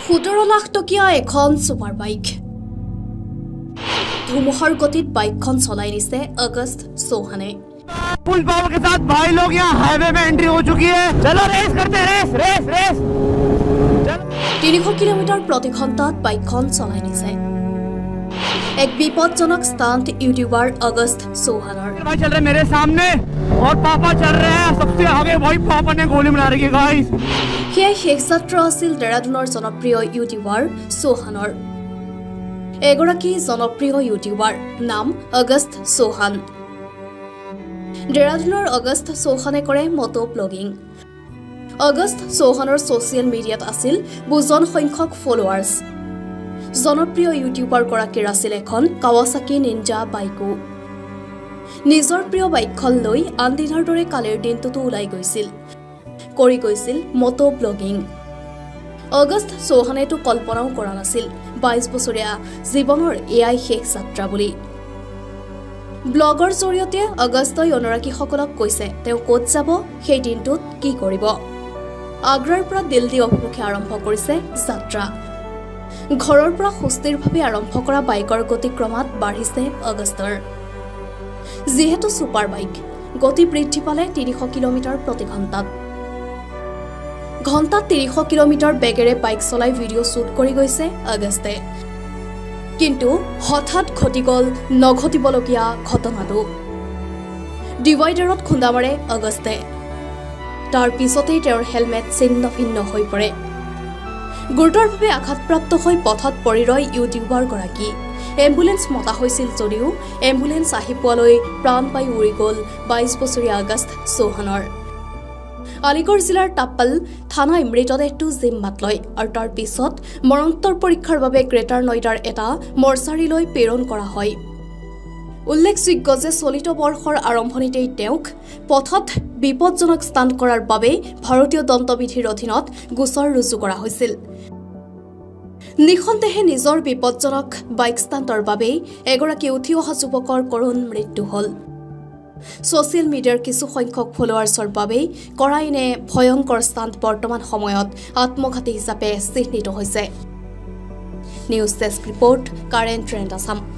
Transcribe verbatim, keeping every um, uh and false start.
সোতৰ লাখ টকীয়া এখন ছুপাৰ বাইক ধুমুহাৰ গতিত বাইকখন চলাই নিছে অগষ্ট চৌহানে फुल पावर के साथ भाई लोग यहाँ हाईवे में एंट्री हो चुकी है चलो रेस करते हैं रेस रेस रेस তিনিশ কিলোমিটাৰ প্ৰতি ঘণ্টাত বাইকখন চলাই নিছে एक विपदजनक स्टंट यूट्यूबर अगस्त चौहानर भाई चल रहे मेरे सामने और पापा चल रहे हैं सबसे आगे भाई पापा ने गोली मार रही है गाइस ये शेख छात्र আছিল দেৰাদুনৰ জনপ্ৰিয় ইউটিউবাৰ চৌহানৰ এগৰাকী জনপ্ৰিয় ইউটিউবাৰ নাম অগষ্ট চৌহান দেৰাদুনৰ অগষ্ট চৌহানে কৰে মটো ব্লগিং অগষ্ট চৌহানৰ সোশ্যাল মিডিয়াত আছিল বুজন সংখ্যক ফলোৱাৰ্স জনপ্ৰিয় ইউটিউবাৰ গৰাকীৰ আছিল এখন কাৱাসাকি নিনজা বাইকো নিজৰ প্ৰিয় বাইকখন লৈ আনদিনৰ দৰে কালিৰ দিনটোতো ওলাই গৈছিল কৰি গৈছিল মটো ব্লগিং অগষ্ট চৌহানেতো কল্পনাও কৰা নাছিল বাইশ বছৰীয়া জীৱনৰ এআই শেষ যাত্ৰা বুলি ব্লগৰ জৰিয়তে অগষ্টই অনুৰাগীসকলক কৈছে তেওঁ ক'ত যাব সেই দিনটোত কি কৰিব আগ্ৰাৰ পৰা দিল্লী অভিমুখে আৰম্ভ কৰিছে যাত্ৰা ঘৰৰ পৰা সুস্থিৰভাৱে আৰম্ভ কৰা বাইকৰ গতিক্ৰমাত বাঢ়িছে অগষ্টৰ যেহেতু সুপাৰ বাইক গতি বৃদ্ধি পালে তিনিশ কিলোমিটাৰ প্ৰতি ঘণ্টাত ঘণ্টাত তিনিশ কিলোমিটাৰ বেগেৰে বাইক চলাই ভিডিঅ' শ্বুট কৰি গৈছে অগষ্টে কিন্তু হঠাৎ ঘটি গ'ল নঘটিবলগীয়া ঘটনাটো ডিভাইডাৰত খুন্দা মাৰে অগষ্টে তাৰ পিছতেই তেওঁৰ হেলমেট ছিন্ন ভিন্ন হৈ পৰে গুৰুতৰভাৱে আঘাতপ্ৰাপ্ত হৈ পথত পৰি ৰয় ইউটিউবাৰ গৰাকী এম্বুলেন্স মতা হৈছিল যদিও এম্বুলেন্স আহি পোৱালৈ প্ৰাণ পাই উৰি গ'ল বাইশ বছৰীয়া অগষ্ট চৌহানৰ আলিগড় জিলাৰ টাপ্পল থানা মৃতদেহটো জিম্মাত লয় আৰু তাৰ পিছত মৰণোত্তৰ পৰীক্ষাৰ বাবে গ্ৰেটাৰ নয়ডাৰ এটা মৰ্চাৰীলৈ প্ৰেৰণ কৰা হয় উল্লেখযোগ্য যে চলিত বৰ্ষৰ আৰম্ভণিতেই তেওঁক পথত বিপদজনক স্থান কৰাৰ বাবে ভাৰতীয় দণ্ডবিধিৰ অধীনত গোচৰ ৰুজু কৰা হৈছিল নিখন্তেহে নিজৰ বিপদজনক বাইক ষ্টাণ্টৰ বাবে এগৰাকী উঠি অহা যুৱকৰ কৰুণ মৃত্যু হ'ল সোশ্যাল মিডিয়াৰ কিছু সংখ্যক ফলোৱাৰ্ছৰ বাবে কৰা এনে ভয়ংকৰ ষ্টাণ্ট বৰ্তমান সময়ত আত্মঘাতী হিচাপে চিহ্নিত হৈছে news desk report current trend Assam